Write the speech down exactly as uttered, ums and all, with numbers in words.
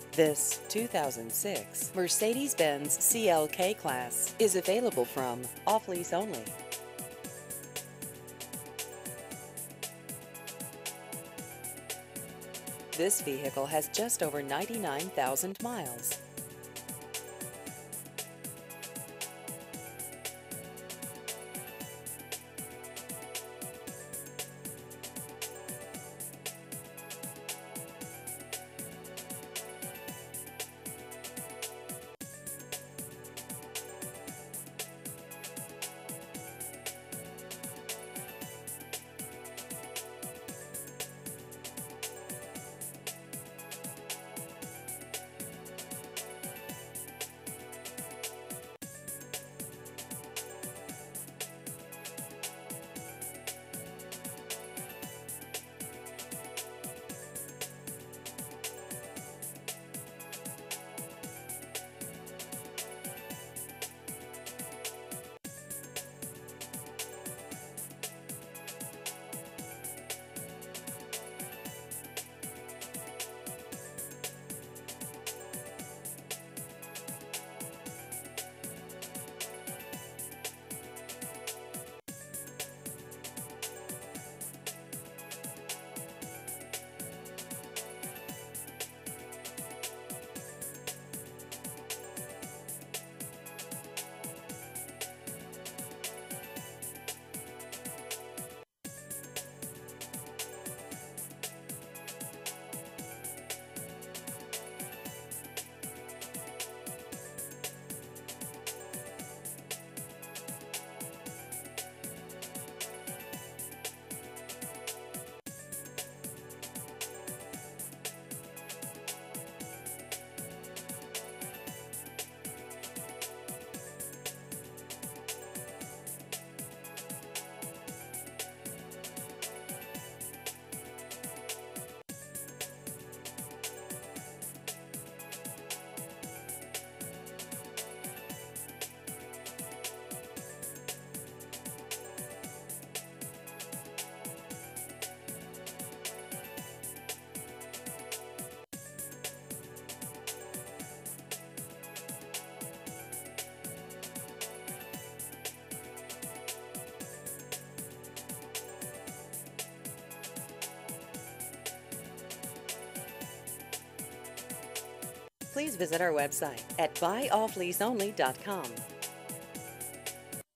This two thousand six Mercedes-Benz C L K Class is available from off-lease only. This vehicle has just over ninety-nine thousand miles. Please visit our website at buy off lease only dot com.